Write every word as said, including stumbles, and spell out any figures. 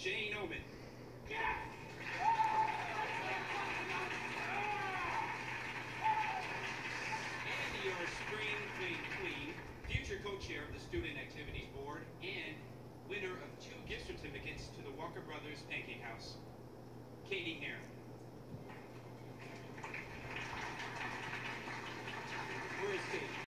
Shane Oman. And your spring clean queen, future co-chair of the Student Activities Board, and winner of two gift certificates to the Walker Brothers Pancake House, Katie Heron.